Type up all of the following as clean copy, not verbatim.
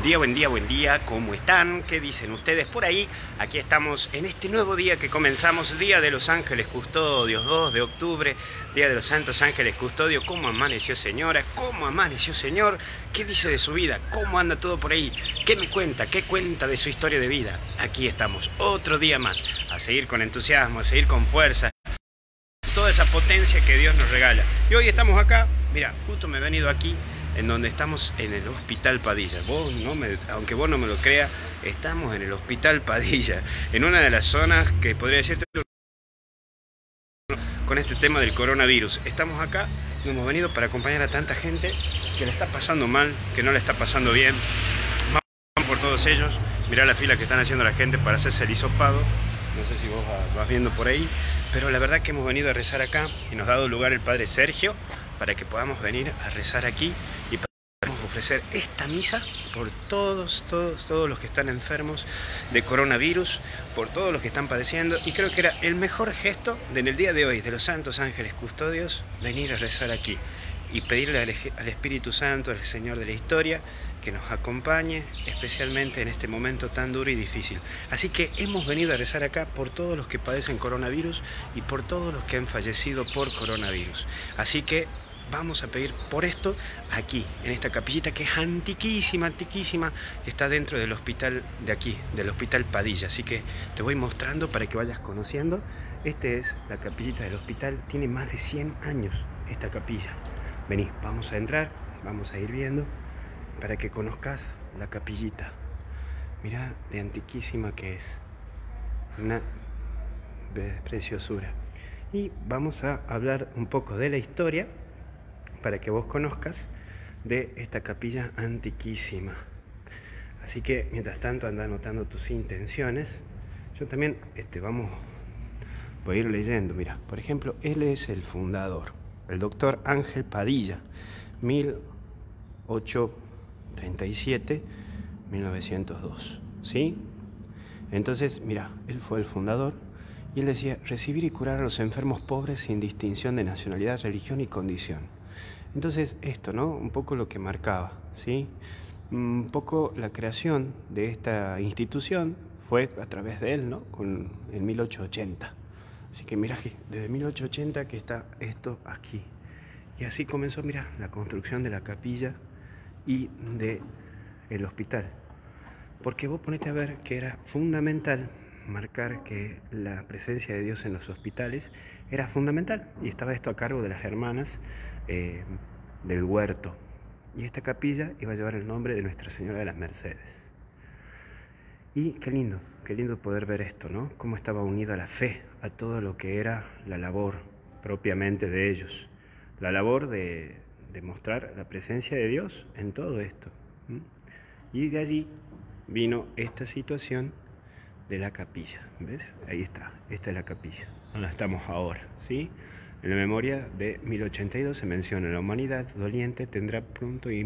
buen día, buen día. ¿Cómo están? ¿Qué dicen ustedes por ahí? Aquí estamos en este nuevo día que comenzamos, Día de los Ángeles Custodios, 2 de octubre, Día de los Santos Ángeles Custodios. ¿Cómo amaneció, señora? ¿Cómo amaneció, señor? ¿Qué dice de su vida? ¿Cómo anda todo por ahí? ¿Qué me cuenta? ¿Qué cuenta de su historia de vida? Aquí estamos, otro día más, a seguir con entusiasmo, a seguir con fuerza, toda esa potencia que Dios nos regala. Y hoy estamos acá, mira, justo me he venido aquí, en donde estamos en el Hospital Padilla. Aunque vos no me lo creas, estamos en el Hospital Padilla, en una de las zonas que podría decirte con este tema del coronavirus. Estamos acá, hemos venido para acompañar a tanta gente que le está pasando mal, que no le está pasando bien. Vamos por todos ellos. Mirá la fila que están haciendo la gente para hacerse el hisopado. No sé si vos vas viendo por ahí, pero la verdad que hemos venido a rezar acá y nos ha dado lugar el Padre Sergio para que podamos venir a rezar aquí y podamos ofrecer esta misa por todos los que están enfermos de coronavirus, por todos los que están padeciendo, y creo que era el mejor gesto en el día de hoy de los Santos Ángeles Custodios venir a rezar aquí y pedirle al Espíritu Santo, al Señor de la historia, que nos acompañe, especialmente en este momento tan duro y difícil. Así que hemos venido a rezar acá por todos los que padecen coronavirus y por todos los que han fallecido por coronavirus. Así que vamos a pedir por esto aquí, en esta capillita que es antiquísima, que está dentro del hospital de aquí, del Hospital Padilla. Así que te voy mostrando para que vayas conociendo. Esta es la capillita del hospital, tiene más de 100 años esta capilla. Vení, vamos a entrar, vamos a ir viendo para que conozcas la capillita. Mirá de antiquísima que es, una preciosura. Y vamos a hablar un poco de la historia para que vos conozcas de esta capilla antiquísima. Así que mientras tanto anda anotando tus intenciones. Yo también voy a ir leyendo. Mira, por ejemplo, él es el fundador, el doctor Ángel Padilla, 1837-1902, ¿sí? Entonces, mira, él fue el fundador y él decía: recibir y curar a los enfermos pobres sin distinción de nacionalidad, religión y condición. Entonces, esto, ¿no? Un poco lo que marcaba, ¿sí? Un poco la creación de esta institución fue a través de él, ¿no? En 1880. Así que mira, desde 1880 que está esto aquí. Y así comenzó, mira, la construcción de la capilla y del hospital. Porque vos ponete a ver que era fundamental marcar que la presencia de Dios en los hospitales era fundamental. Y estaba esto a cargo de las hermanas del huerto. Y esta capilla iba a llevar el nombre de Nuestra Señora de las Mercedes. Y qué lindo poder ver esto, ¿no? Cómo estaba unida la fe a todo lo que era la labor propiamente de ellos. La labor de mostrar la presencia de Dios en todo esto. Y de allí vino esta situación de la capilla. ¿Ves? Ahí está. Esta es la capilla, donde estamos ahora, ¿sí? En la memoria de 1082 se menciona: la humanidad doliente tendrá pronto y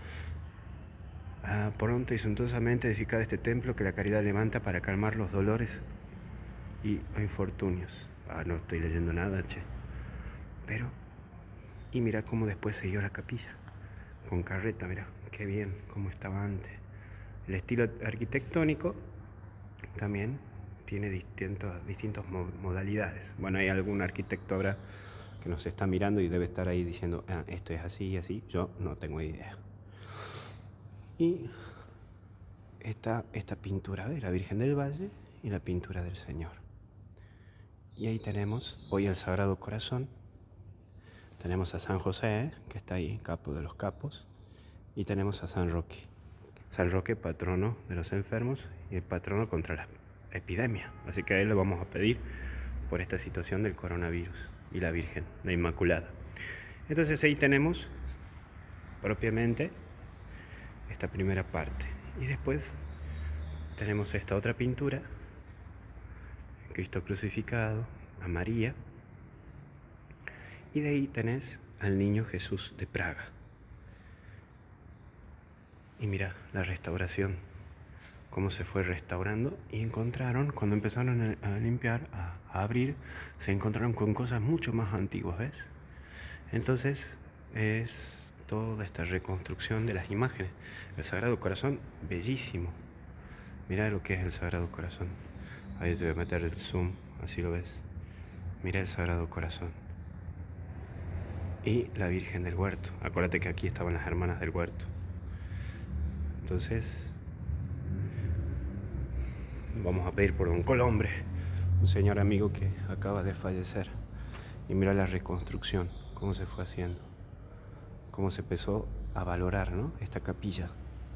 suntuosamente edificado este templo que la caridad levanta para calmar los dolores y infortunios. No estoy leyendo nada, che. Pero, y mira cómo después siguió la capilla, con carreta, mira, qué bien, cómo estaba antes. El estilo arquitectónico también tiene distintas modalidades. Bueno, hay algún arquitecto ahora que nos está mirando y debe estar ahí diciendo: esto es así y así. Yo no tengo idea. Y está esta pintura de la Virgen del Valle y la pintura del Señor. Y ahí tenemos hoy el Sagrado Corazón. Tenemos a San José, que está ahí, capo de los capos. Y tenemos a San Roque. San Roque, patrono de los enfermos y el patrono contra la epidemia. Así que a él le vamos a pedir por esta situación del coronavirus. Y la Virgen, la Inmaculada. Entonces ahí tenemos propiamente esta primera parte. Y después tenemos esta otra pintura: Cristo crucificado, a María. Y de ahí tenés al niño Jesús de Praga. Y mira la restauración, cómo se fue restaurando. Y encontraron, cuando empezaron a limpiar, a abrir, se encontraron con cosas mucho más antiguas, ¿ves? Entonces es toda esta reconstrucción de las imágenes. El Sagrado Corazón, bellísimo. Mira lo que es el Sagrado Corazón. Ahí te voy a meter el zoom, así lo ves. Mira el Sagrado Corazón. Y la Virgen del Huerto. Acuérdate que aquí estaban las hermanas del huerto. Entonces, vamos a pedir por don Colombre, un señor amigo que acaba de fallecer. Y mira la reconstrucción, cómo se fue haciendo, cómo se empezó a valorar, ¿no?, esta capilla.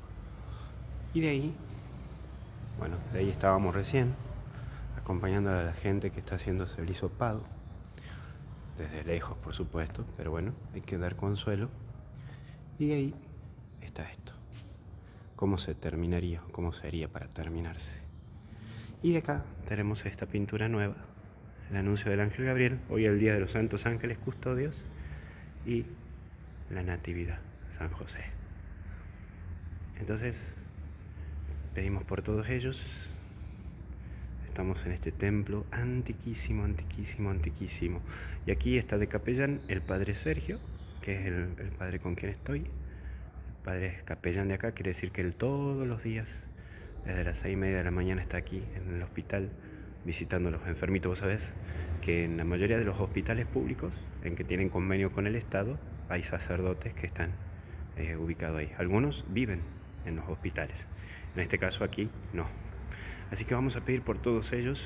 Y de ahí, bueno, de ahí estábamos recién, acompañando a la gente que está haciéndose el hisopado. Desde lejos, por supuesto, pero bueno, hay que dar consuelo. Y de ahí está esto. ¿Cómo se terminaría? ¿Cómo sería para terminarse? Y de acá tenemos esta pintura nueva, el anuncio del Ángel Gabriel, hoy el Día de los Santos Ángeles Custodios y la Natividad, San José. Entonces, pedimos por todos ellos. Estamos en este templo antiquísimo, antiquísimo, antiquísimo. Y aquí está de capellán el padre Sergio, que es el padre con quien estoy. El padre es capellán de acá, quiere decir que él todos los días, desde las 6:30 de la mañana, está aquí en el hospital visitando a los enfermitos. Vos sabés que en la mayoría de los hospitales públicos, en que tienen convenio con el Estado, hay sacerdotes que están ubicados ahí. Algunos viven en los hospitales. En este caso aquí, no. Así que vamos a pedir por todos ellos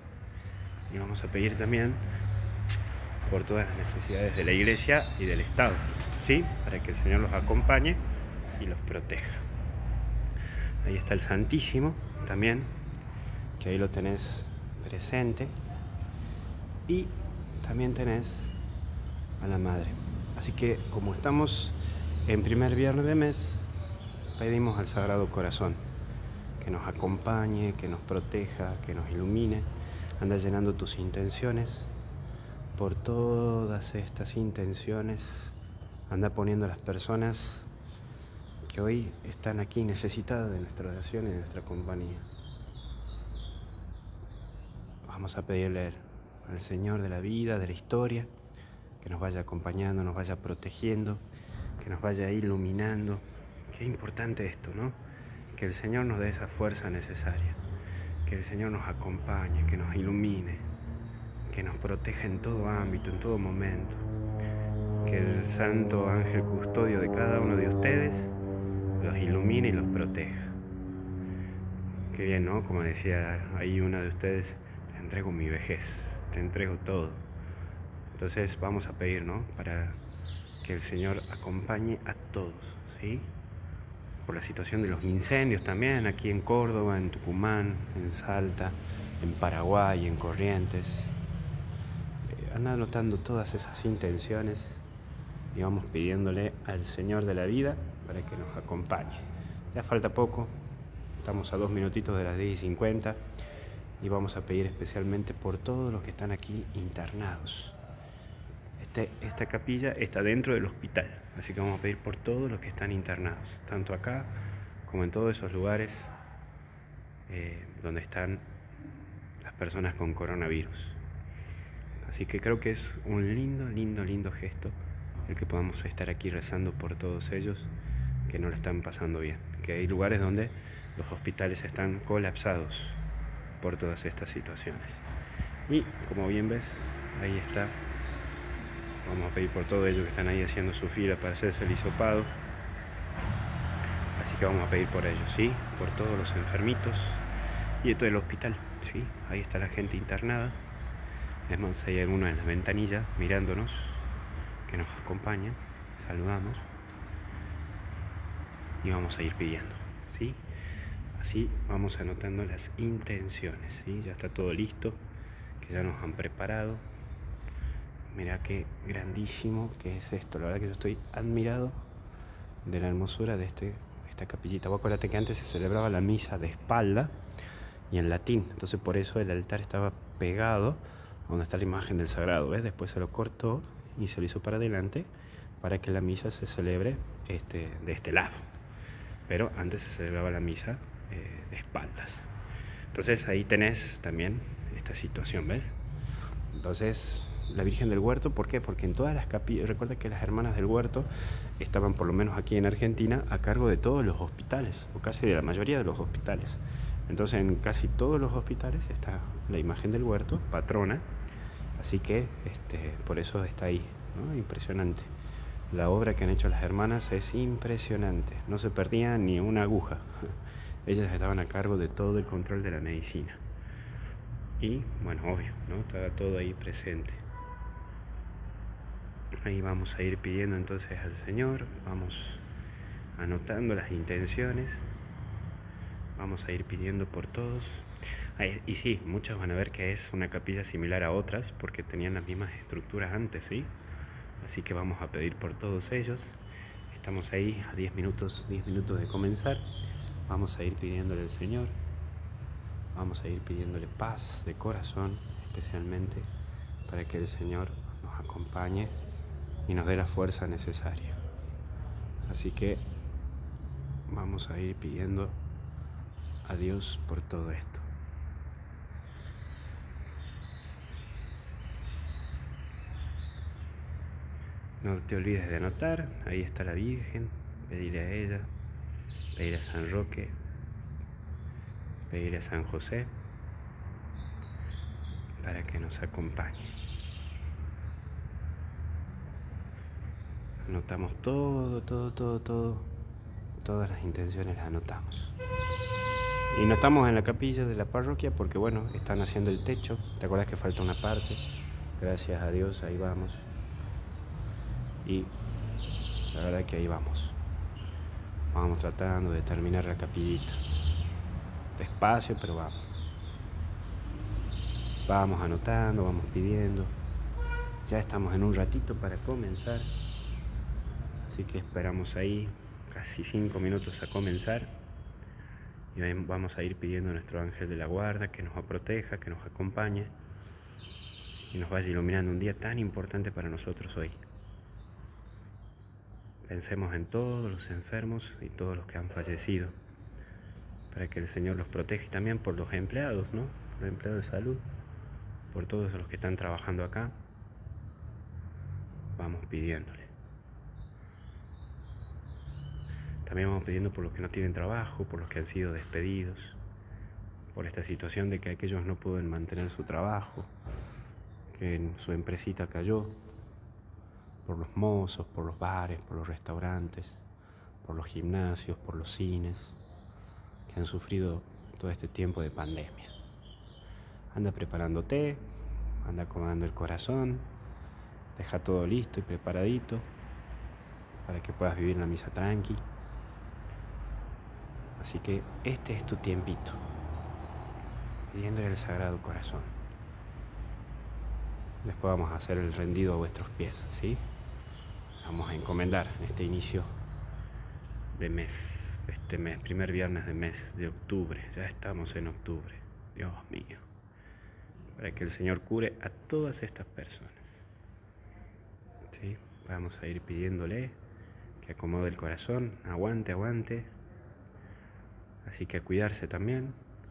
y vamos a pedir también por todas las necesidades de la Iglesia y del Estado, ¿sí? Para que el Señor los acompañe y los proteja. Ahí está el Santísimo también, que ahí lo tenés presente. Y también tenés a la Madre. Así que como estamos en primer viernes de mes, pedimos al Sagrado Corazón que nos acompañe, que nos proteja, que nos ilumine. Anda llenando tus intenciones. Por todas estas intenciones, anda poniendo a las personas que hoy están aquí necesitadas de nuestra oración y de nuestra compañía. Vamos a pedirle al Señor de la vida, de la historia, que nos vaya acompañando, nos vaya protegiendo, que nos vaya iluminando. Qué importante esto, ¿no? Que el Señor nos dé esa fuerza necesaria, que el Señor nos acompañe, que nos ilumine, que nos proteja en todo ámbito, en todo momento. Que el Santo Ángel Custodio de cada uno de ustedes los ilumine y los proteja. Qué bien, ¿no? Como decía ahí una de ustedes, te entrego mi vejez, te entrego todo. Entonces vamos a pedir, ¿no?, para que el Señor acompañe a todos, ¿sí? Por la situación de los incendios también, aquí en Córdoba, en Tucumán, en Salta, en Paraguay, en Corrientes. Anda anotando todas esas intenciones y vamos pidiéndole al Señor de la vida para que nos acompañe. Ya falta poco, estamos a 2 minutitos de las 10:50 y vamos a pedir especialmente por todos los que están aquí internados. Esta capilla está dentro del hospital, así que vamos a pedir por todos los que están internados, tanto acá como en todos esos lugares donde están las personas con coronavirus. Así que creo que es un lindo, lindo, lindo gesto el que podamos estar aquí rezando por todos ellos que no lo están pasando bien, que hay lugares donde los hospitales están colapsados por todas estas situaciones. Y como bien ves, ahí está. Vamos a pedir por todos ellos que están ahí haciendo su fila para hacerse el hisopado. Así que vamos a pedir por ellos, ¿sí? Por todos los enfermitos y de todo el hospital, ¿sí? Ahí está la gente internada. Es más, hay algunos en la ventanilla mirándonos, que nos acompañan. Saludamos. Y vamos a ir pidiendo, ¿sí? Así vamos anotando las intenciones, ¿sí? Ya está todo listo, que ya nos han preparado. Mirá qué grandísimo que es esto. La verdad que yo estoy admirado de la hermosura de esta capillita. Vos acuérdate que antes se celebraba la misa de espalda y en latín. Entonces por eso el altar estaba pegado a donde está la imagen del sagrado, ¿ves? Después se lo cortó y se lo hizo para adelante para que la misa se celebre de este lado. Pero antes se celebraba la misa de espaldas. Entonces ahí tenés también esta situación, ¿ves? Entonces la Virgen del Huerto. ¿Por qué? Porque en todas las capillas, recuerda que las hermanas del Huerto estaban, por lo menos aquí en Argentina, a cargo de todos los hospitales, o casi de la mayoría de los hospitales. Entonces en casi todos los hospitales está la imagen del Huerto, patrona, así que por eso está ahí, ¿no? Impresionante. La obra que han hecho las hermanas es impresionante, no se perdía ni una aguja. Ellas estaban a cargo de todo el control de la medicina. Y, bueno, obvio, ¿no? Estaba todo ahí presente. Ahí vamos a ir pidiendo entonces al Señor, vamos anotando las intenciones, vamos a ir pidiendo por todos. Y sí, muchos van a ver que es una capilla similar a otras, porque tenían las mismas estructuras antes, ¿sí? Así que vamos a pedir por todos ellos. Estamos ahí a 10 minutos de comenzar. Vamos a ir pidiéndole al Señor. Vamos a ir pidiéndole paz de corazón, especialmente para que el Señor nos acompañe y nos dé la fuerza necesaria. Así que vamos a ir pidiendo a Dios por todo esto. No te olvides de anotar, ahí está la Virgen, pedirle a ella, pedirle a San Roque, pedirle a San José para que nos acompañe. Anotamos todas las intenciones las anotamos. Y no estamos en la capilla de la parroquia porque, bueno, están haciendo el techo. ¿Te acuerdas que falta una parte? Gracias a Dios, ahí vamos. Y la verdad que ahí vamos. Vamos tratando de terminar la capillita. Despacio, pero vamos. Vamos anotando, vamos pidiendo. Ya estamos en un ratito para comenzar. Así que esperamos ahí casi 5 minutos a comenzar. Y ahí vamos a ir pidiendo a nuestro ángel de la guarda que nos proteja, que nos acompañe y nos vaya iluminando un día tan importante para nosotros hoy. Pensemos en todos los enfermos y todos los que han fallecido, para que el Señor los proteja, y también por los empleados, ¿no? Por los empleados de salud, por todos los que están trabajando acá. Vamos pidiéndole. También vamos pidiendo por los que no tienen trabajo, por los que han sido despedidos, por esta situación de que aquellos no pueden mantener su trabajo, que su empresita cayó, por los mozos, por los bares, por los restaurantes, por los gimnasios, por los cines, que han sufrido todo este tiempo de pandemia. Anda preparándote, anda acomodando el corazón, deja todo listo y preparadito para que puedas vivir la misa tranqui. Así que este es tu tiempito, pidiéndole al Sagrado Corazón. Después vamos a hacer el rendido a vuestros pies, ¿sí? Vamos a encomendar en este inicio de mes, este mes, primer viernes de mes de octubre. Ya estamos en octubre, Dios mío. Para que el Señor cure a todas estas personas, ¿sí? Vamos a ir pidiéndole que acomode el corazón, aguante. Así que a cuidarse también.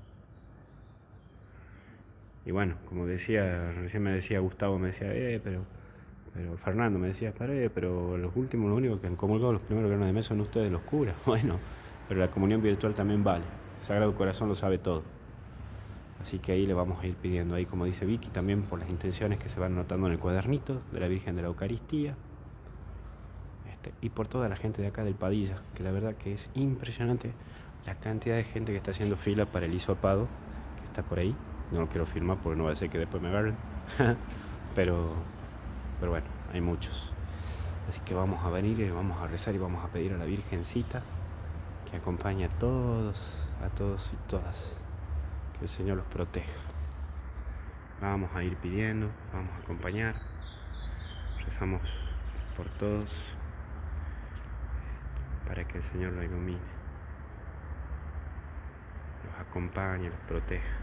Y bueno, como decía, recién me decía Gustavo, me decía, pero Fernando me decía, pero los últimos, lo único que han comulgado los primeros viernes de mes son ustedes los curas. Bueno, pero la comunión virtual también vale. El Sagrado Corazón lo sabe todo. Así que ahí le vamos a ir pidiendo, ahí como dice Vicky, también por las intenciones que se van anotando en el cuadernito de la Virgen de la Eucaristía. Y por toda la gente de acá del Padilla, que la verdad que es impresionante la cantidad de gente que está haciendo fila para el hisopado, que está por ahí. No lo quiero filmar porque no va a ser que después me agarren. pero bueno, hay muchos. Así que vamos a venir y vamos a rezar y vamos a pedir a la Virgencita que acompañe a todos y todas. Que el Señor los proteja. Vamos a ir pidiendo, vamos a acompañar. Rezamos por todos para que el Señor los ilumine, los acompañe, los proteja.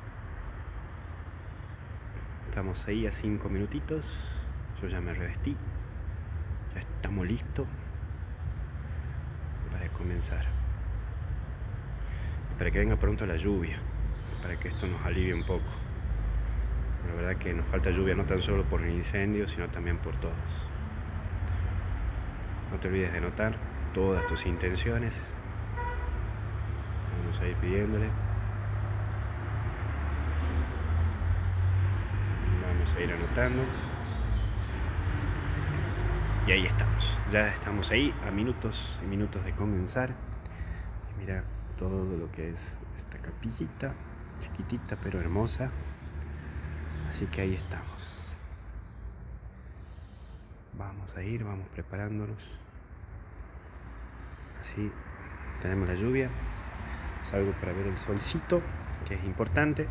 Estamos ahí a 5 minutitos. Yo ya me revestí. Ya estamos listos para comenzar. Y para que venga pronto la lluvia, para que esto nos alivie un poco. La verdad que nos falta lluvia no tan solo por el incendio, sino también por todos. No te olvides de anotar todas tus intenciones. Vamos a ir pidiéndole. Vamos a ir anotando. Y ahí estamos. Ya estamos ahí a minutos y minutos de comenzar. Y mira todo lo que es esta capillita, chiquitita pero hermosa. Así que ahí estamos. Vamos a ir, vamos preparándonos. Así tenemos la lluvia. Salgo para ver el solcito, que es importante.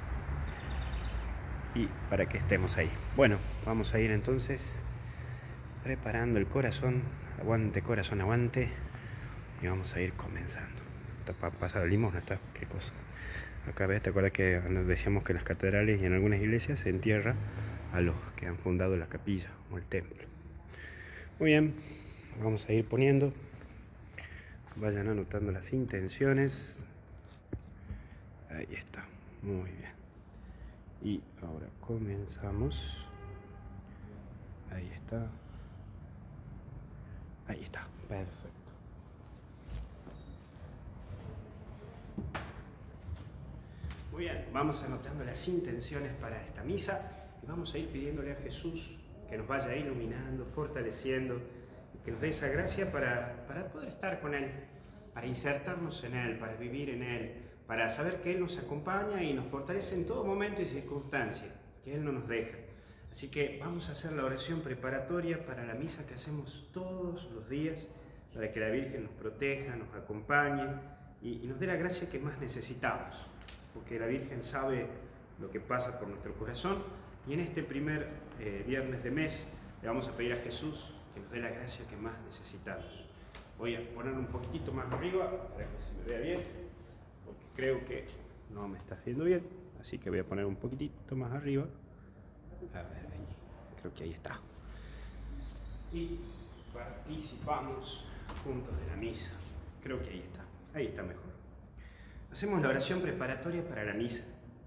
Y para que estemos ahí. Bueno, vamos a ir entonces preparando el corazón. Aguante, corazón, aguante. Y vamos a ir comenzando. Está para pasar el limón, ¿está? ¿Qué cosa? Acá ves, ¿te acuerdas que nos decíamos que en las catedrales y en algunas iglesias se entierra a los que han fundado la capilla o el templo? Muy bien, vamos a ir poniendo. Vayan anotando las intenciones. Ahí está, muy bien. Y ahora comenzamos. Ahí está. Ahí está, perfecto. Muy bien, vamos anotando las intenciones para esta misa y vamos a ir pidiéndole a Jesús que nos vaya iluminando, fortaleciendo, que nos dé esa gracia para poder estar con Él, para insertarnos en Él, para vivir en Él, para saber que Él nos acompaña y nos fortalece en todo momento y circunstancia, que Él no nos deja. Así que vamos a hacer la oración preparatoria para la misa que hacemos todos los días, para que la Virgen nos proteja, nos acompañe y nos dé la gracia que más necesitamos. Porque la Virgen sabe lo que pasa por nuestro corazón y en este primer viernes de mes le vamos a pedir a Jesús que nos dé la gracia que más necesitamos. Voy a poner un poquitito más arriba para que se me vea bien, porque creo que no me está viendo bien, así que voy a poner un poquitito más arriba. A ver, ahí, creo que ahí está. Y participamos juntos de la misa. Creo que ahí está mejor. Hacemos la oración preparatoria para la misa.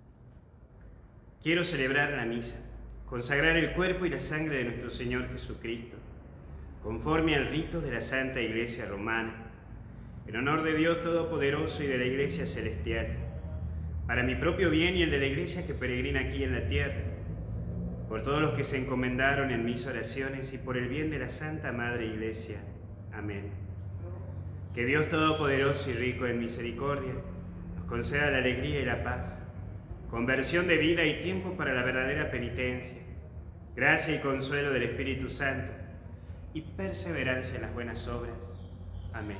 Quiero celebrar la misa, consagrar el cuerpo y la sangre de nuestro Señor Jesucristo, conforme al rito de la Santa Iglesia Romana, en honor de Dios Todopoderoso y de la Iglesia Celestial, para mi propio bien y el de la Iglesia que peregrina aquí en la tierra, por todos los que se encomendaron en mis oraciones y por el bien de la Santa Madre Iglesia. Amén. Que Dios Todopoderoso y rico en misericordia conceda la alegría y la paz, conversión de vida y tiempo para la verdadera penitencia, gracia y consuelo del Espíritu Santo y perseverancia en las buenas obras. Amén.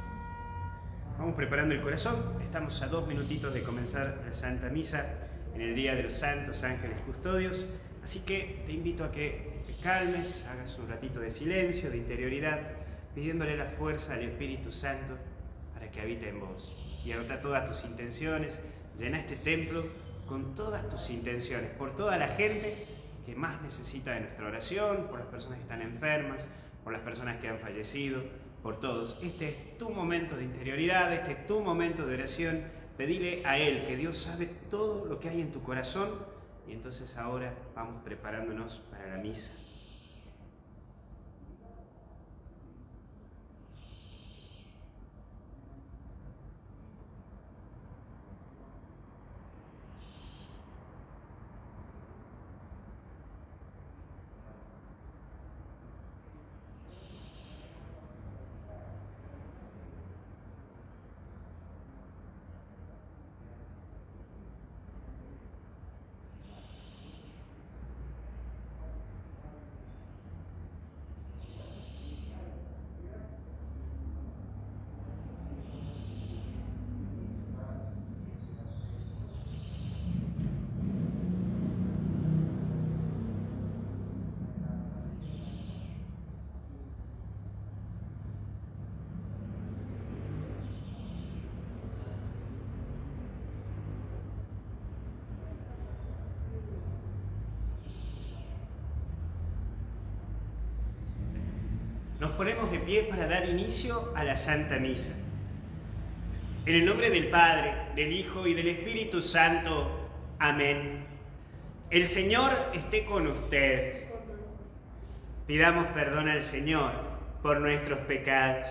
Vamos preparando el corazón. Estamos a 2 minutitos de comenzar la Santa Misa en el Día de los Santos Ángeles Custodios, así que te invito a que te calmes, hagas un ratito de silencio, de interioridad, pidiéndole la fuerza al Espíritu Santo para que habite en vos. Y anota todas tus intenciones, llena este templo con todas tus intenciones, por toda la gente que más necesita de nuestra oración, por las personas que están enfermas, por las personas que han fallecido, por todos. Este es tu momento de interioridad, este es tu momento de oración. Pedile a Él, que Dios sabe todo lo que hay en tu corazón, y entonces ahora vamos preparándonos para la misa. Nos ponemos de pie para dar inicio a la Santa Misa. En el nombre del Padre, del Hijo y del Espíritu Santo. Amén. El Señor esté con ustedes. Pidamos perdón al Señor por nuestros pecados.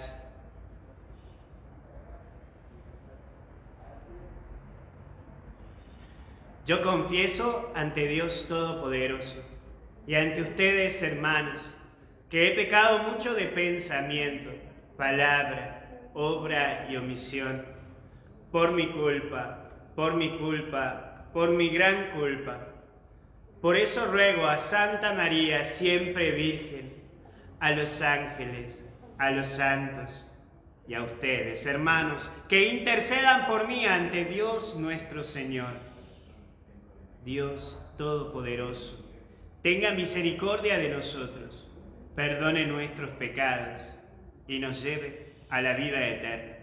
Yo confieso ante Dios Todopoderoso y ante ustedes, hermanos, que he pecado mucho de pensamiento, palabra, obra y omisión, por mi culpa, por mi gran culpa. Por eso ruego a Santa María, siempre Virgen, a los ángeles, a los santos y a ustedes, hermanos, que intercedan por mí ante Dios nuestro Señor. Dios Todopoderoso, tenga misericordia de nosotros, perdone nuestros pecados y nos lleve a la vida eterna.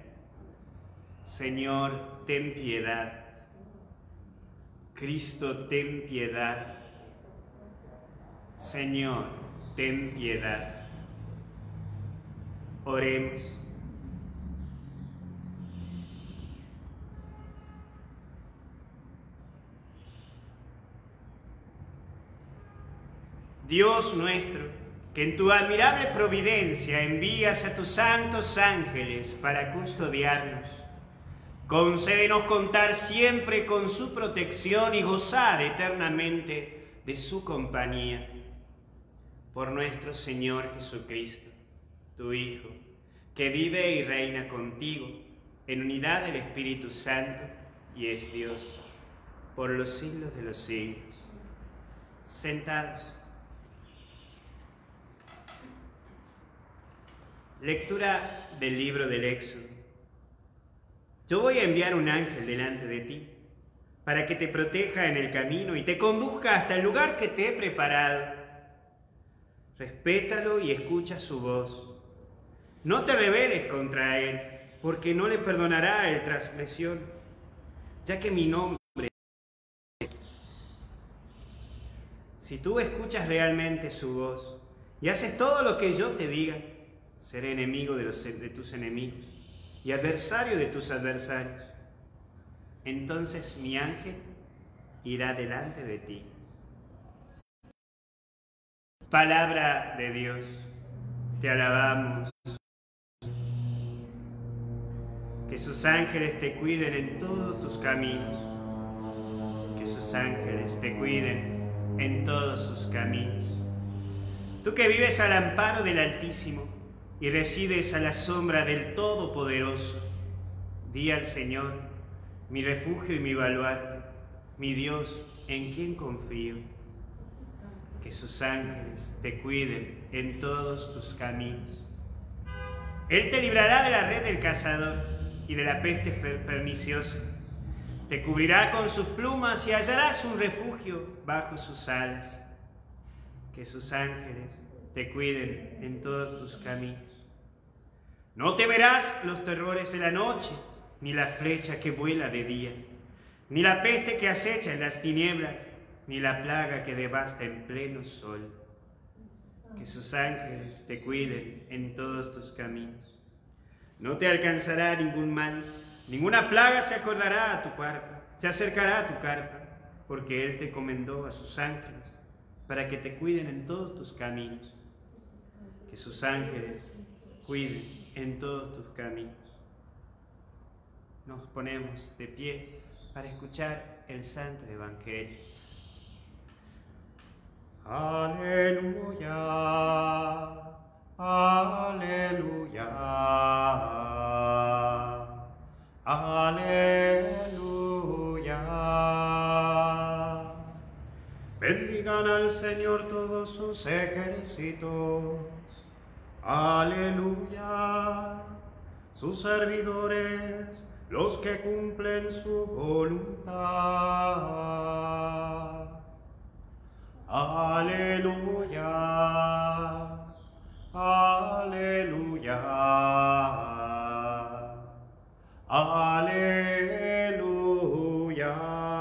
Señor, ten piedad. Cristo, ten piedad. Señor, ten piedad. Oremos. Dios nuestro, que en tu admirable providencia envías a tus santos ángeles para custodiarnos, concédenos contar siempre con su protección y gozar eternamente de su compañía. Por nuestro Señor Jesucristo, tu Hijo, que vive y reina contigo en unidad del Espíritu Santo y es Dios, por los siglos de los siglos. Sentados. Lectura del libro del Éxodo. Yo voy a enviar un ángel delante de ti, para que te proteja en el camino y te conduzca hasta el lugar que te he preparado. Respétalo y escucha su voz. No te rebeles contra él, porque no le perdonará el transgresión, ya que mi nombre... Si tú escuchas realmente su voz y haces todo lo que yo te diga, seré enemigo de tus enemigos y adversario de tus adversarios. Entonces mi ángel irá delante de ti. Palabra de Dios, te alabamos. Que sus ángeles te cuiden en todos tus caminos. Que sus ángeles te cuiden en todos sus caminos. Tú que vives al amparo del Altísimo y resides a la sombra del Todopoderoso, di al Señor, mi refugio y mi baluarte, mi Dios, en quien confío. Que sus ángeles te cuiden en todos tus caminos. Él te librará de la red del cazador y de la peste perniciosa. Te cubrirá con sus plumas y hallarás un refugio bajo sus alas. Que sus ángeles te cuiden en todos tus caminos. No temerás los terrores de la noche, ni la flecha que vuela de día, ni la peste que acecha en las tinieblas, ni la plaga que devasta en pleno sol. Que sus ángeles te cuiden en todos tus caminos. No te alcanzará ningún mal, ninguna plaga se acordará a tu carpa, se acercará a tu carpa, porque Él te encomendó a sus ángeles para que te cuiden en todos tus caminos. Que sus ángeles cuiden en todos tus caminos. Nos ponemos de pie para escuchar el Santo Evangelio. Aleluya, aleluya, aleluya. Bendigan al Señor todos sus ejércitos. Aleluya. Sus servidores, los que cumplen su voluntad. Aleluya, aleluya, aleluya.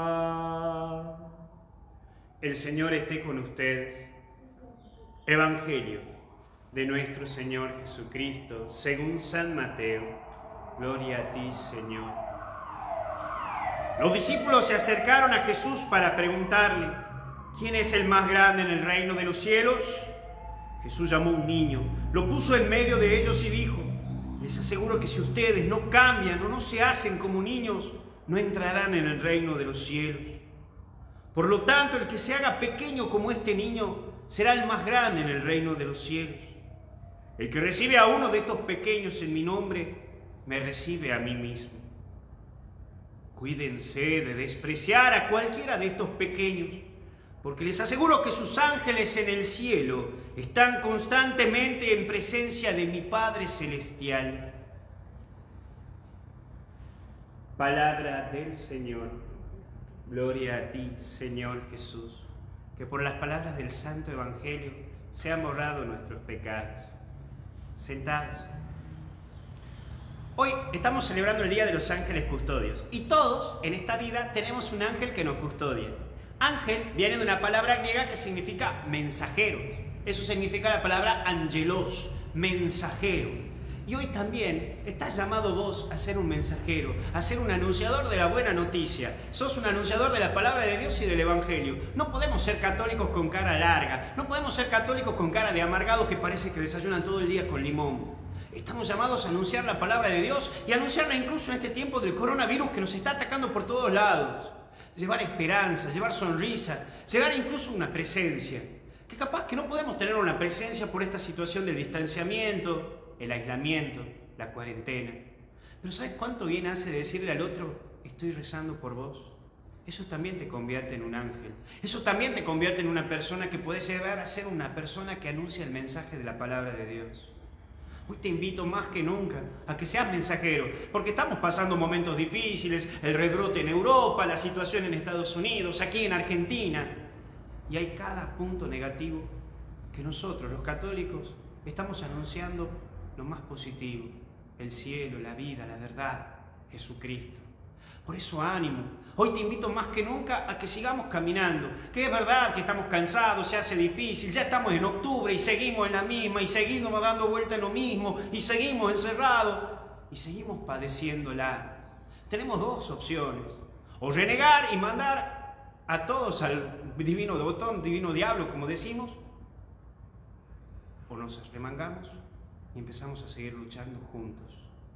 El Señor esté con ustedes. Evangelio de nuestro Señor Jesucristo, según San Mateo. Gloria a ti, Señor. Los discípulos se acercaron a Jesús para preguntarle: ¿Quién es el más grande en el reino de los cielos? Jesús llamó a un niño, lo puso en medio de ellos y dijo: les aseguro que si ustedes no cambian o no se hacen como niños, no entrarán en el reino de los cielos. Por lo tanto, el que se haga pequeño como este niño será el más grande en el reino de los cielos. El que recibe a uno de estos pequeños en mi nombre, me recibe a mí mismo. Cuídense de despreciar a cualquiera de estos pequeños, porque les aseguro que sus ángeles en el cielo están constantemente en presencia de mi Padre Celestial. Palabra del Señor. Gloria a ti, Señor Jesús. Que por las palabras del Santo Evangelio sean borrados nuestros pecados. Sentados. Hoy estamos celebrando el Día de los Ángeles Custodios y todos en esta vida tenemos un ángel que nos custodia. Ángel viene de una palabra griega que significa mensajero. Eso significa la palabra angelos, mensajero. Y hoy también estás llamado vos a ser un mensajero, a ser un anunciador de la buena noticia. Sos un anunciador de la palabra de Dios y del Evangelio. No podemos ser católicos con cara larga, no podemos ser católicos con cara de amargados que parece que desayunan todo el día con limón. Estamos llamados a anunciar la palabra de Dios y anunciarla incluso en este tiempo del coronavirus que nos está atacando por todos lados. Llevar esperanza, llevar sonrisa, llevar incluso una presencia. Que capaz que no podemos tener una presencia por esta situación del distanciamiento, el aislamiento, la cuarentena. Pero ¿sabes cuánto bien hace de decirle al otro: estoy rezando por vos? Eso también te convierte en un ángel. Eso también te convierte en una persona que puede llegar a ser una persona que anuncia el mensaje de la palabra de Dios. Hoy te invito más que nunca a que seas mensajero, porque estamos pasando momentos difíciles, el rebrote en Europa, la situación en Estados Unidos, aquí en Argentina, y hay cada punto negativo que nosotros, los católicos, estamos anunciando lo más positivo: el cielo, la vida, la verdad, Jesucristo. Por eso ánimo, hoy te invito más que nunca a que sigamos caminando, que es verdad que estamos cansados, se hace difícil, ya estamos en octubre y seguimos en la misma, y seguimos dando vuelta en lo mismo, y seguimos encerrados, y seguimos padeciéndola. Tenemos dos opciones: o renegar y mandar a todos al divino botón, divino diablo, como decimos, o nos remangamos y empezamos a seguir luchando juntos.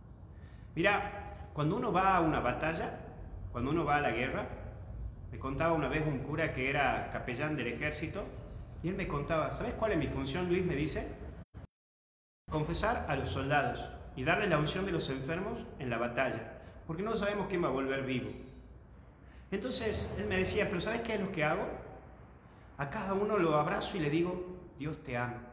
Mira, cuando uno va a una batalla, cuando uno va a la guerra, me contaba una vez un cura que era capellán del ejército, y él me contaba: ¿sabes cuál es mi función, Luis? Me dice: confesar a los soldados y darles la unción de los enfermos en la batalla, porque no sabemos quién va a volver vivo. Entonces él me decía: ¿pero sabes qué es lo que hago? A cada uno lo abrazo y le digo: Dios te ama.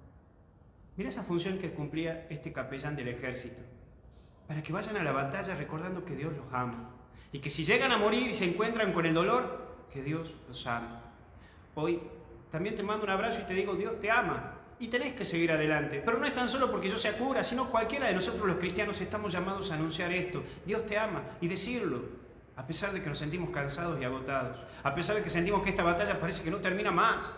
Mira esa función que cumplía este capellán del ejército, para que vayan a la batalla recordando que Dios los ama, y que si llegan a morir y se encuentran con el dolor, que Dios los ama. Hoy también te mando un abrazo y te digo: Dios te ama, y tenés que seguir adelante. Pero no es tan solo porque yo sea cura, sino cualquiera de nosotros los cristianos estamos llamados a anunciar esto: Dios te ama, y decirlo, a pesar de que nos sentimos cansados y agotados, a pesar de que sentimos que esta batalla parece que no termina más,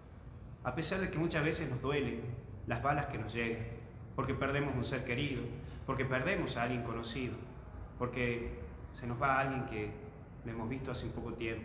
a pesar de que muchas veces nos duelen las balas que nos llegan, porque perdemos un ser querido, porque perdemos a alguien conocido, porque se nos va a alguien que lo hemos visto hace un poco tiempo.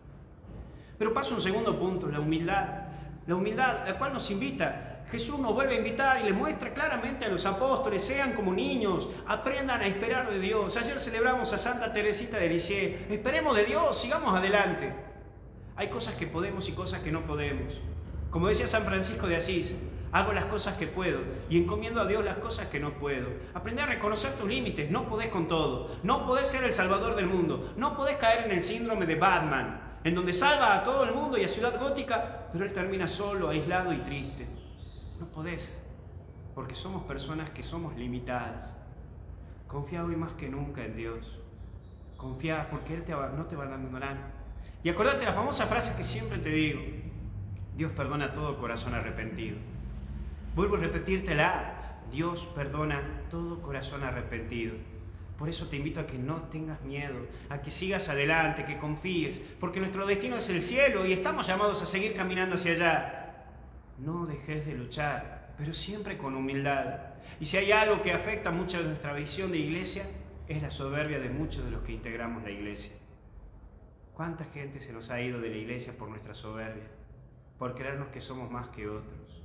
Pero pasa un segundo punto: la humildad, la cual nos invita. Jesús nos vuelve a invitar y le muestra claramente a los apóstoles: sean como niños, aprendan a esperar de Dios. Ayer celebramos a Santa Teresita de Lisieux. Esperemos de Dios, sigamos adelante. Hay cosas que podemos y cosas que no podemos. Como decía San Francisco de Asís: hago las cosas que puedo y encomiendo a Dios las cosas que no puedo. Aprende a reconocer tus límites. No podés con todo. No podés ser el salvador del mundo. No podés caer en el síndrome de Batman, en donde salva a todo el mundo y a Ciudad Gótica, pero él termina solo, aislado y triste. No podés, porque somos personas que somos limitadas. Confía hoy más que nunca en Dios. Confía, porque Él no te va a abandonar. Y acordate la famosa frase que siempre te digo: Dios perdona todo corazón arrepentido. Vuelvo a repetírtela: Dios perdona todo corazón arrepentido. Por eso te invito a que no tengas miedo, a que sigas adelante, que confíes, porque nuestro destino es el cielo y estamos llamados a seguir caminando hacia allá. No dejes de luchar, pero siempre con humildad. Y si hay algo que afecta mucho a nuestra visión de iglesia, es la soberbia de muchos de los que integramos la iglesia. ¿Cuánta gente se nos ha ido de la iglesia por nuestra soberbia? Por creernos que somos más que otros.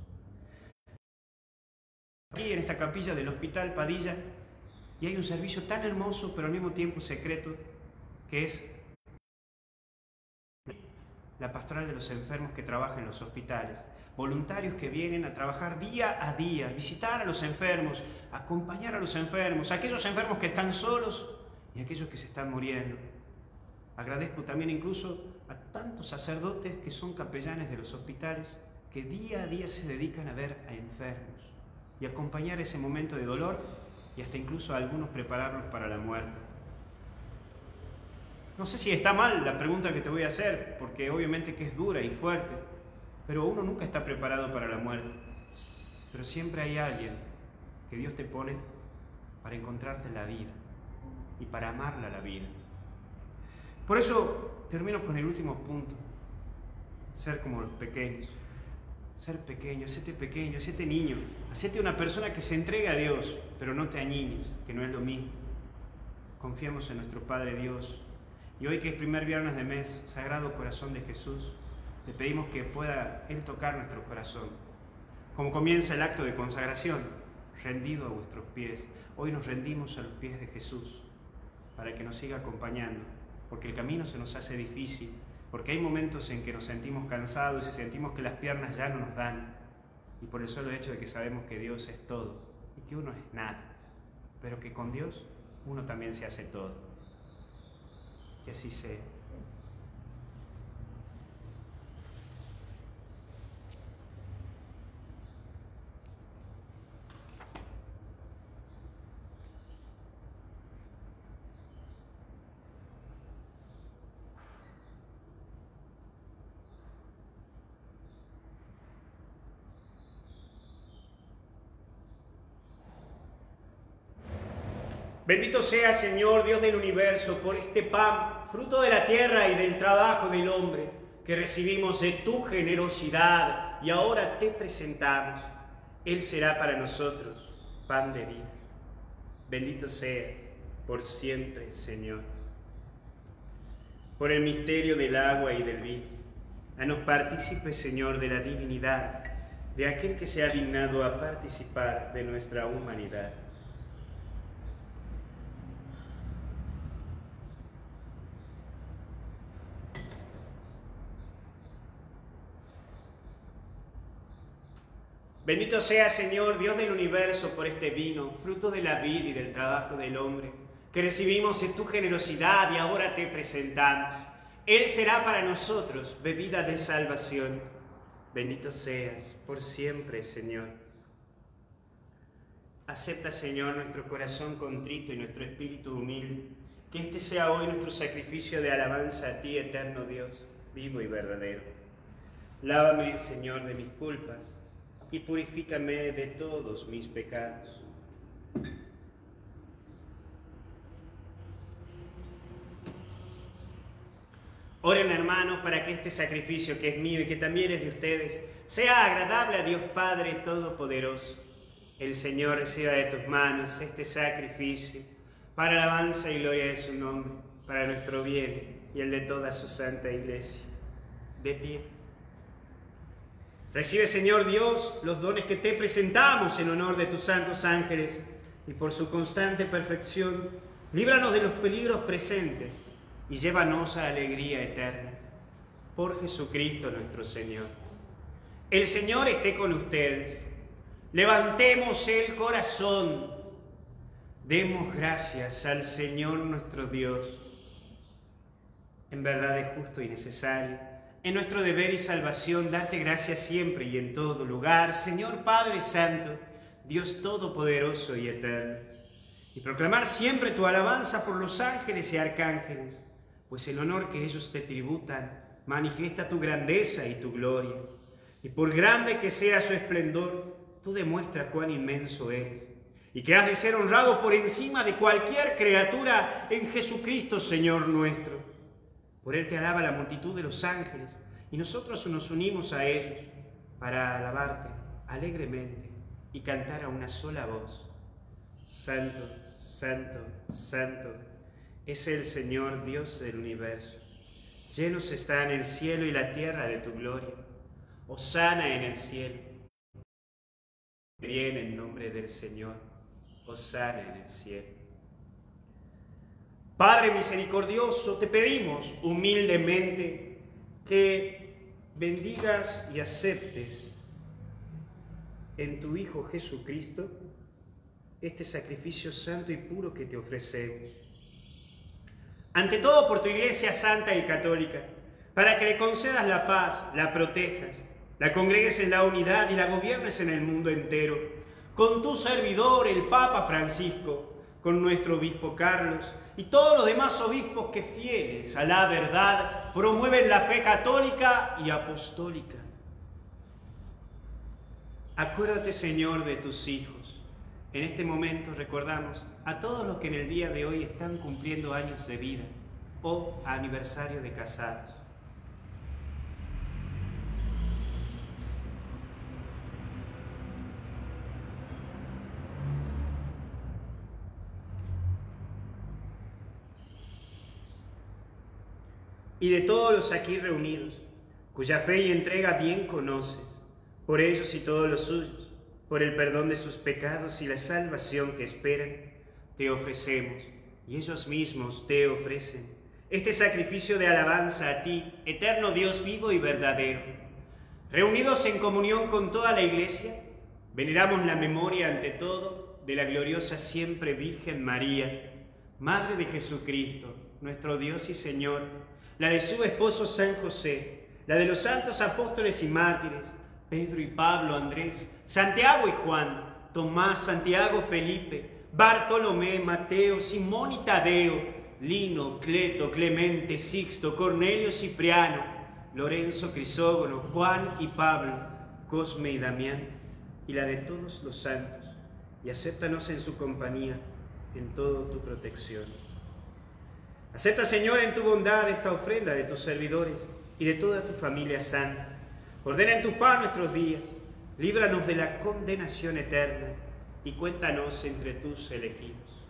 Aquí en esta capilla del Hospital Padilla, y hay un servicio tan hermoso, pero al mismo tiempo secreto, que es la pastoral de los enfermos que trabaja en los hospitales. Voluntarios que vienen a trabajar día a día, visitar a los enfermos, acompañar a los enfermos, a aquellos enfermos que están solos y a aquellos que se están muriendo. Agradezco también incluso a tantos sacerdotes que son capellanes de los hospitales, que día a día se dedican a ver a enfermos y acompañar ese momento de dolor y hasta incluso a algunos prepararlos para la muerte. No sé si está mal la pregunta que te voy a hacer, porque obviamente que es dura y fuerte, pero uno nunca está preparado para la muerte. Pero siempre hay alguien que Dios te pone para encontrarte en la vida y para amarla la vida. Por eso termino con el último punto: ser como los pequeños. Ser pequeño, hacete niño, hacete una persona que se entregue a Dios, pero no te añiñes, que no es lo mismo. Confiemos en nuestro Padre Dios. Y hoy, que es primer viernes de mes, Sagrado Corazón de Jesús, le pedimos que pueda Él tocar nuestro corazón. Como comienza el acto de consagración, rendido a vuestros pies. Hoy nos rendimos a los pies de Jesús para que nos siga acompañando, porque el camino se nos hace difícil, porque hay momentos en que nos sentimos cansados y sentimos que las piernas ya no nos dan, y por el solo hecho de que sabemos que Dios es todo y que uno es nada, pero que con Dios uno también se hace todo. Que así sea. Bendito sea, Señor, Dios del universo, por este pan, fruto de la tierra y del trabajo del hombre, que recibimos de tu generosidad y ahora te presentamos. Él será para nosotros pan de vida. Bendito seas por siempre, Señor. Por el misterio del agua y del vino, haznos partícipes, Señor, de la divinidad de aquel que se ha dignado a participar de nuestra humanidad. Bendito sea, Señor, Dios del universo, por este vino, fruto de la vida y del trabajo del hombre, que recibimos en tu generosidad y ahora te presentamos. Él será para nosotros bebida de salvación. Bendito seas por siempre, Señor. Acepta, Señor, nuestro corazón contrito y nuestro espíritu humilde, que este sea hoy nuestro sacrificio de alabanza a ti, eterno Dios, vivo y verdadero. Lávame, Señor, de mis culpas, y purifícame de todos mis pecados. Oren, hermanos, para que este sacrificio, que es mío y que también es de ustedes, sea agradable a Dios Padre Todopoderoso. El Señor reciba de tus manos este sacrificio para alabanza y gloria de su nombre, para nuestro bien y el de toda su santa Iglesia. De pie. Recibe, Señor Dios, los dones que te presentamos en honor de tus santos ángeles, y por su constante perfección, líbranos de los peligros presentes y llévanos a la alegría eterna. Por Jesucristo nuestro Señor. El Señor esté con ustedes. Levantemos el corazón. Demos gracias al Señor nuestro Dios. En verdad es justo y necesario, en nuestro deber y salvación, darte gracias siempre y en todo lugar, Señor Padre Santo, Dios Todopoderoso y Eterno, y proclamar siempre tu alabanza por los ángeles y arcángeles, pues el honor que ellos te tributan manifiesta tu grandeza y tu gloria, y por grande que sea su esplendor, tú demuestras cuán inmenso eres, y que has de ser honrado por encima de cualquier criatura en Jesucristo, Señor nuestro. Por Él te alaba la multitud de los ángeles, y nosotros nos unimos a ellos para alabarte alegremente y cantar a una sola voz. Santo, santo, santo, es el Señor Dios del universo. Llenos están el cielo y la tierra de tu gloria. Hosana en el cielo. Viene en nombre del Señor. Hosana en el cielo. Padre misericordioso, te pedimos humildemente que bendigas y aceptes en tu Hijo Jesucristo este sacrificio santo y puro que te ofrecemos. Ante todo por tu Iglesia santa y católica, para que le concedas la paz, la protejas, la congregues en la unidad y la gobiernes en el mundo entero, con tu servidor, el Papa Francisco, con nuestro obispo Carlos y todos los demás obispos que fieles a la verdad promueven la fe católica y apostólica. Acuérdate, Señor, de tus hijos. En este momento recordamos a todos los que en el día de hoy están cumpliendo años de vida o aniversario de casados. Y de todos los aquí reunidos, cuya fe y entrega bien conoces, por ellos y todos los suyos, por el perdón de sus pecados y la salvación que esperan, te ofrecemos, y ellos mismos te ofrecen, este sacrificio de alabanza a ti, eterno Dios vivo y verdadero. Reunidos en comunión con toda la Iglesia, veneramos la memoria ante todo de la gloriosa siempre Virgen María, Madre de Jesucristo, nuestro Dios y Señor, la de su esposo San José, la de los santos apóstoles y mártires, Pedro y Pablo, Andrés, Santiago y Juan, Tomás, Santiago, Felipe, Bartolomé, Mateo, Simón y Tadeo, Lino, Cleto, Clemente, Sixto, Cornelio, Cipriano, Lorenzo, Crisógono, Juan y Pablo, Cosme y Damián, y la de todos los santos, y acéptanos en su compañía, en toda tu protección. Acepta, Señor, en tu bondad esta ofrenda de tus servidores y de toda tu familia santa. Ordena en tu paz nuestros días, líbranos de la condenación eterna y cuéntanos entre tus elegidos.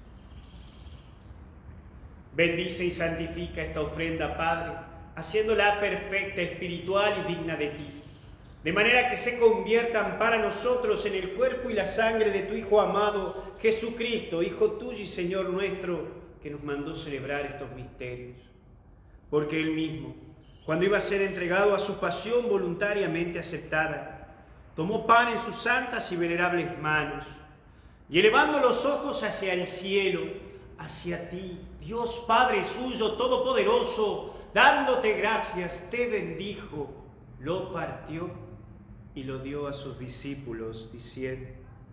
Bendice y santifica esta ofrenda, Padre, haciéndola perfecta, espiritual y digna de ti, de manera que se conviertan para nosotros en el cuerpo y la sangre de tu Hijo amado, Jesucristo, Hijo tuyo y Señor nuestro, que nos mandó celebrar estos misterios. Porque Él mismo, cuando iba a ser entregado a su pasión voluntariamente aceptada, tomó pan en sus santas y venerables manos, y elevando los ojos hacia el cielo, hacia ti, Dios Padre suyo todopoderoso, dándote gracias, te bendijo, lo partió y lo dio a sus discípulos, diciendo: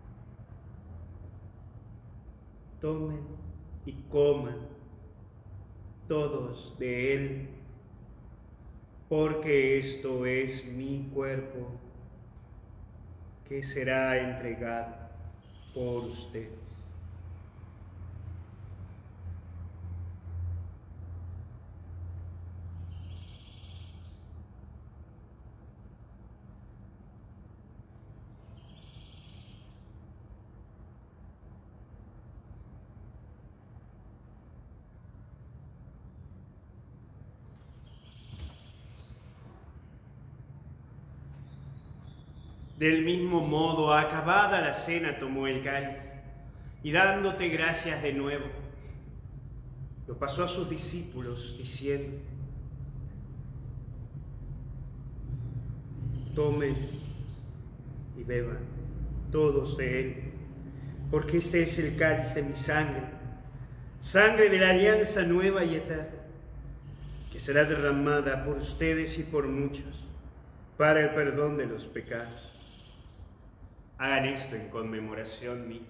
tomen y coman todos de él, porque esto es mi cuerpo, que será entregado por ustedes. Del mismo modo, acabada la cena, tomó el cáliz y dándote gracias de nuevo, lo pasó a sus discípulos diciendo: tomen y beban todos de él, porque este es el cáliz de mi sangre, sangre de la alianza nueva y eterna, que será derramada por ustedes y por muchos para el perdón de los pecados. Hagan esto en conmemoración mía.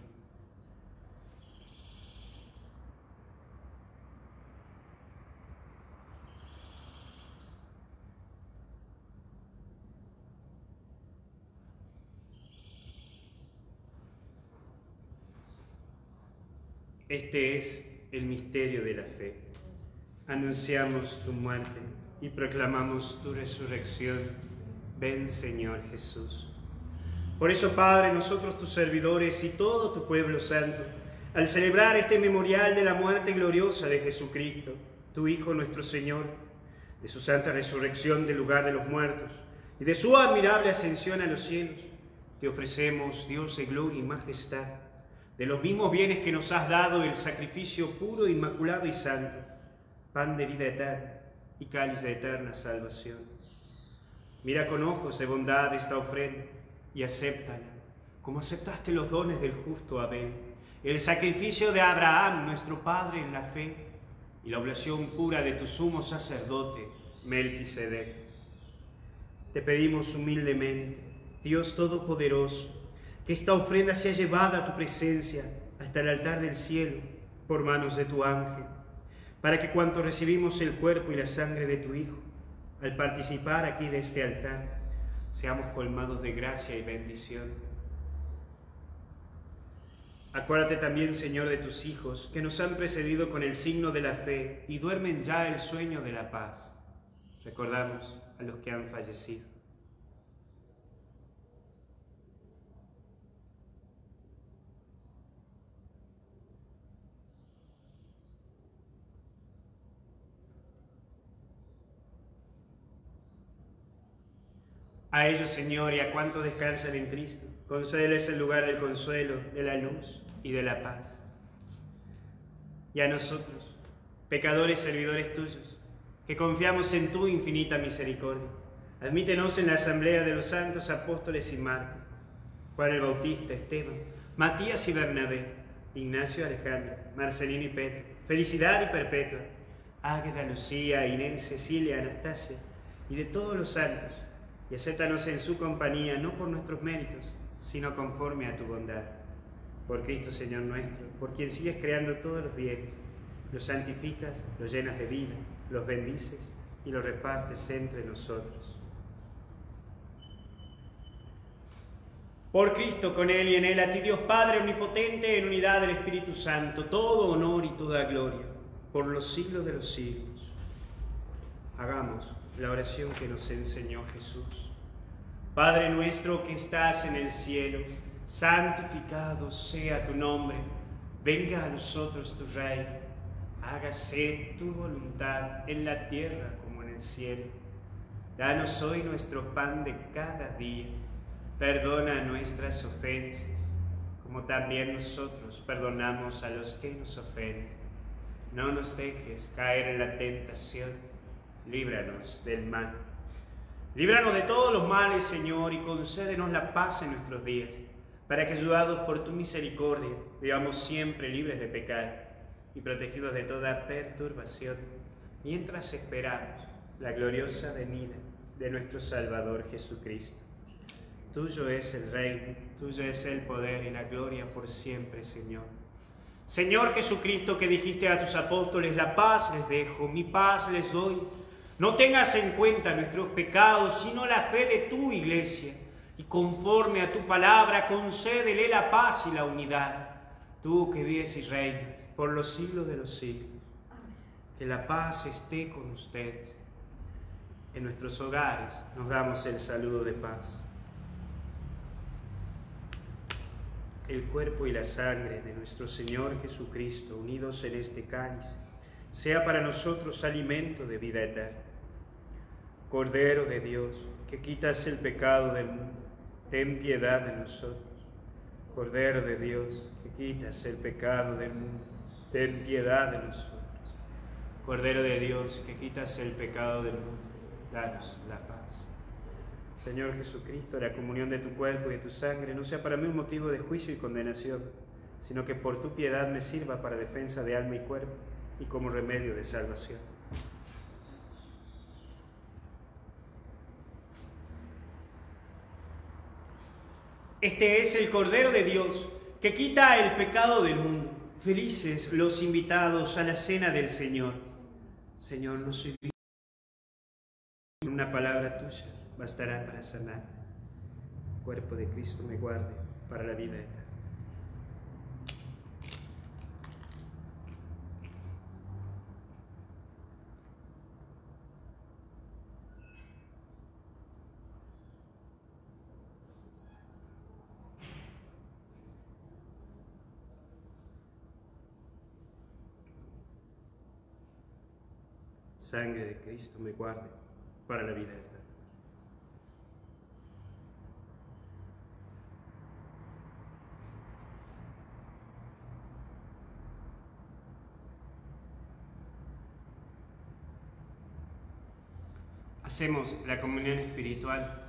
Este es el misterio de la fe. Anunciamos tu muerte y proclamamos tu resurrección. Ven, Señor Jesús. Por eso, Padre, nosotros tus servidores y todo tu pueblo santo, al celebrar este memorial de la muerte gloriosa de Jesucristo, tu Hijo nuestro Señor, de su santa resurrección del lugar de los muertos y de su admirable ascensión a los cielos, te ofrecemos, Dios de gloria y majestad, de los mismos bienes que nos has dado, el sacrificio puro, inmaculado y santo, pan de vida eterna y cáliz de eterna salvación. Mira con ojos de bondad esta ofrenda y acéptala, como aceptaste los dones del justo Abel, el sacrificio de Abraham, nuestro padre en la fe, y la oblación pura de tu sumo sacerdote, Melquisedec. Te pedimos humildemente, Dios Todopoderoso, que esta ofrenda sea llevada a tu presencia hasta el altar del cielo por manos de tu ángel, para que cuanto recibimos el cuerpo y la sangre de tu Hijo, al participar aquí de este altar, seamos colmados de gracia y bendición. Acuérdate también, Señor, de tus hijos que nos han precedido con el signo de la fe y duermen ya el sueño de la paz. Recordamos a los que han fallecido. A ellos, Señor, y a cuantos descansan en Cristo, concédeles el lugar del consuelo, de la luz y de la paz. Y a nosotros, pecadores servidores tuyos, que confiamos en tu infinita misericordia, admítenos en la asamblea de los santos apóstoles y mártires, Juan el Bautista, Esteban, Matías y Bernabé, Ignacio, Alejandro, Marcelino y Pedro, Felicidad y Perpetua, Águeda, Lucía, Inés, Cecilia, Anastasia, y de todos los santos, y acéptanos en su compañía, no por nuestros méritos, sino conforme a tu bondad. Por Cristo, Señor nuestro, por quien sigues creando todos los bienes, los santificas, los llenas de vida, los bendices y los repartes entre nosotros. Por Cristo, con Él y en Él, a ti Dios Padre Omnipotente, en unidad del Espíritu Santo, todo honor y toda gloria, por los siglos de los siglos. Hagamos la oración que nos enseñó Jesús. Padre nuestro que estás en el cielo, santificado sea tu nombre. Venga a nosotros tu reino. Hágase tu voluntad en la tierra como en el cielo. Danos hoy nuestro pan de cada día. Perdona nuestras ofensas, como también nosotros perdonamos a los que nos ofenden. No nos dejes caer en la tentación. Líbranos del mal. Líbranos de todos los males, Señor, y concédenos la paz en nuestros días, para que, ayudados por tu misericordia, vivamos siempre libres de pecado y protegidos de toda perturbación, mientras esperamos la gloriosa venida de nuestro Salvador Jesucristo. Tuyo es el reino, tuyo es el poder y la gloria por siempre, Señor. Señor Jesucristo, que dijiste a tus apóstoles, la paz les dejo, mi paz les doy. No tengas en cuenta nuestros pecados, sino la fe de tu iglesia, y conforme a tu palabra, concédele la paz y la unidad. Tú que vives y reinas por los siglos de los siglos, que la paz esté con ustedes. En nuestros hogares nos damos el saludo de paz. El cuerpo y la sangre de nuestro Señor Jesucristo, unidos en este cáliz, sea para nosotros alimento de vida eterna. Cordero de Dios, que quitas el pecado del mundo, ten piedad de nosotros. Cordero de Dios, que quitas el pecado del mundo, ten piedad de nosotros. Cordero de Dios, que quitas el pecado del mundo, danos la paz. Señor Jesucristo, la comunión de tu cuerpo y de tu sangre no sea para mí un motivo de juicio y condenación, sino que por tu piedad me sirva para defensa de alma y cuerpo y como remedio de salvación. Este es el Cordero de Dios, que quita el pecado del mundo. Felices los invitados a la cena del Señor. Señor, no soy digno, una palabra tuya bastará para sanar. El cuerpo de Cristo me guarde para la vida eterna. sangre de Cristo me guarde para la vida eterna. Hacemos la comunión espiritual.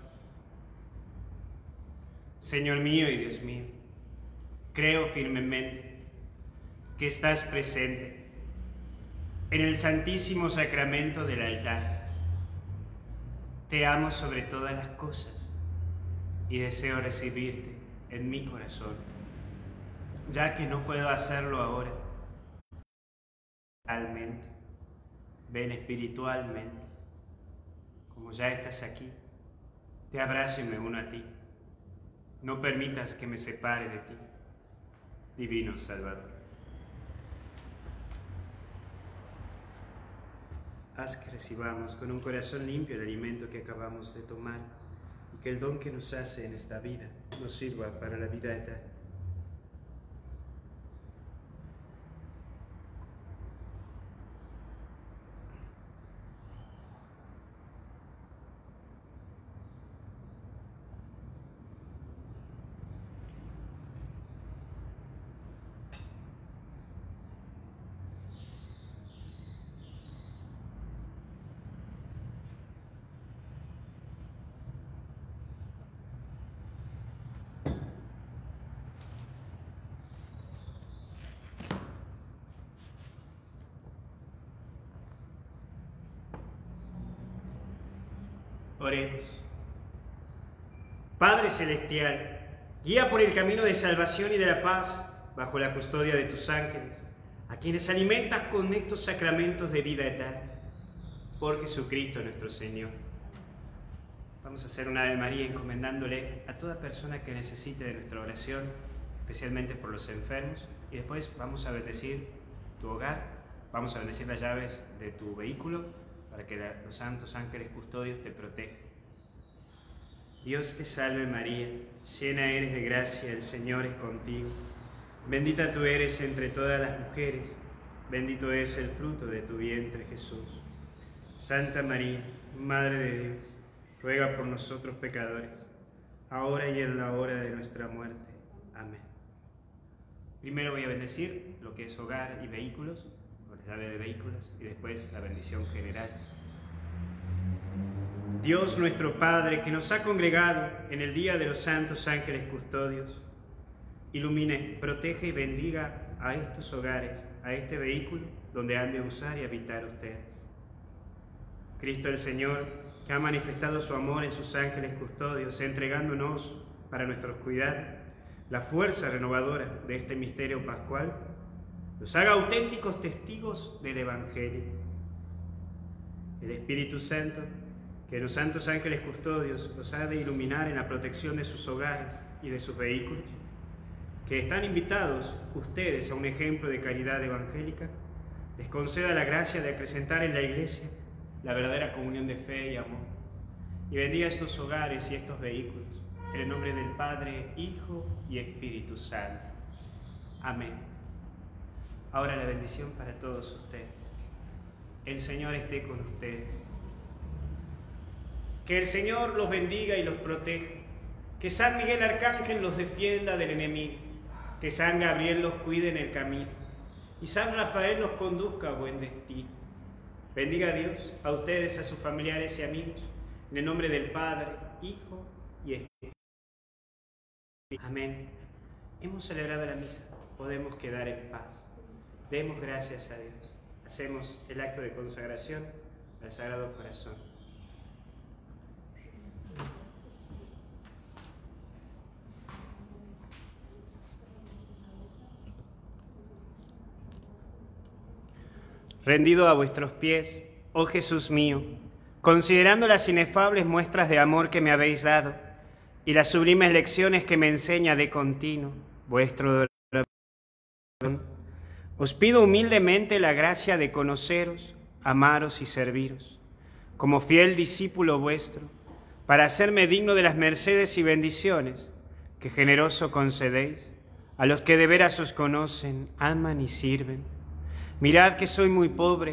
Señor mío y Dios mío, creo firmemente que estás presente en el santísimo sacramento del altar. Te amo sobre todas las cosas y deseo recibirte en mi corazón, ya que no puedo hacerlo ahora. Realmente, ven espiritualmente. Como ya estás aquí, te abrazo y me uno a ti. No permitas que me separe de ti, Divino Salvador. Haz que recibamos con un corazón limpio el alimento que acabamos de tomar y que el don que nos hace en esta vida nos sirva para la vida eterna. Oremos. Padre Celestial, guía por el camino de salvación y de la paz, bajo la custodia de tus ángeles, a quienes alimentas con estos sacramentos de vida eterna. Por Jesucristo nuestro Señor. Vamos a hacer una Ave María encomendándole a toda persona que necesite de nuestra oración, especialmente por los enfermos, y después vamos a bendecir tu hogar, vamos a bendecir las llaves de tu vehículo, para que los santos ángeles custodios te protejan. Dios te salve María, llena eres de gracia, el Señor es contigo. Bendita tú eres entre todas las mujeres, bendito es el fruto de tu vientre Jesús. Santa María, Madre de Dios, ruega por nosotros pecadores, ahora y en la hora de nuestra muerte. Amén. Primero voy a bendecir lo que es hogar y vehículos, la llave de vehículos, y después la bendición general. Dios nuestro Padre, que nos ha congregado en el día de los santos ángeles custodios, ilumine, protege y bendiga a estos hogares, a este vehículo donde han de usar y habitar ustedes. Cristo el Señor, que ha manifestado su amor en sus ángeles custodios, entregándonos para nuestros cuidados la fuerza renovadora de este misterio pascual, nos haga auténticos testigos del Evangelio. El Espíritu Santo, que los santos ángeles custodios los ha de iluminar en la protección de sus hogares y de sus vehículos, que están invitados ustedes a un ejemplo de caridad evangélica, les conceda la gracia de acrecentar en la Iglesia la verdadera comunión de fe y amor, y bendiga estos hogares y estos vehículos, en el nombre del Padre, Hijo y Espíritu Santo. Amén. Ahora la bendición para todos ustedes. El Señor esté con ustedes. Que el Señor los bendiga y los proteja. Que San Miguel Arcángel los defienda del enemigo. Que San Gabriel los cuide en el camino. Y San Rafael los conduzca a buen destino. Bendiga a Dios, a ustedes, a sus familiares y amigos, en el nombre del Padre, Hijo y Espíritu. Amén. Hemos celebrado la misa. Podemos quedar en paz. Demos gracias a Dios. Hacemos el acto de consagración al Sagrado Corazón. Rendido a vuestros pies, oh Jesús mío, considerando las inefables muestras de amor que me habéis dado y las sublimes lecciones que me enseña de continuo vuestro corazón, os pido humildemente la gracia de conoceros, amaros y serviros, como fiel discípulo vuestro, para hacerme digno de las mercedes y bendiciones que generoso concedéis a los que de veras os conocen, aman y sirven. Mirad que soy muy pobre,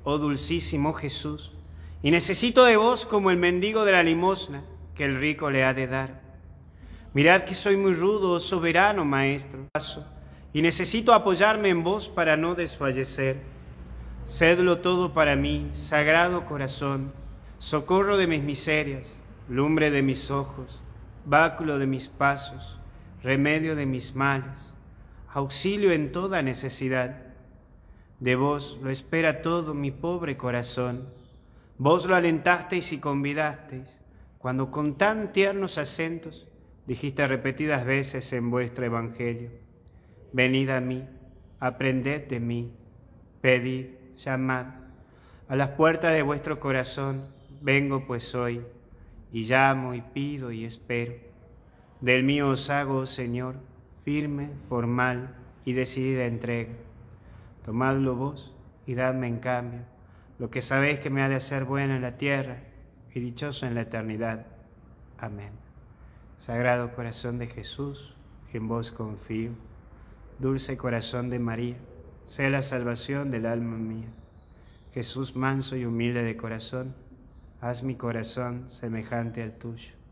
oh dulcísimo Jesús, y necesito de vos como el mendigo de la limosna que el rico le ha de dar. Mirad que soy muy rudo, oh soberano Maestro, y necesito apoyarme en vos para no desfallecer. Sedlo todo para mí, Sagrado Corazón, socorro de mis miserias, lumbre de mis ojos, báculo de mis pasos, remedio de mis males, auxilio en toda necesidad. De vos lo espera todo mi pobre corazón. Vos lo alentasteis y convidasteis, cuando con tan tiernos acentos dijiste repetidas veces en vuestro evangelio: venid a mí, aprended de mí, pedid, llamad. A las puertas de vuestro corazón vengo pues hoy, y llamo y pido y espero. Del mío os hago, oh Señor, firme, formal y decidida entrega. Tomadlo vos y dadme en cambio lo que sabéis que me ha de hacer bueno en la tierra y dichoso en la eternidad. Amén. Sagrado Corazón de Jesús, en vos confío. Dulce Corazón de María, sé la salvación del alma mía. Jesús manso y humilde de corazón, haz mi corazón semejante al tuyo.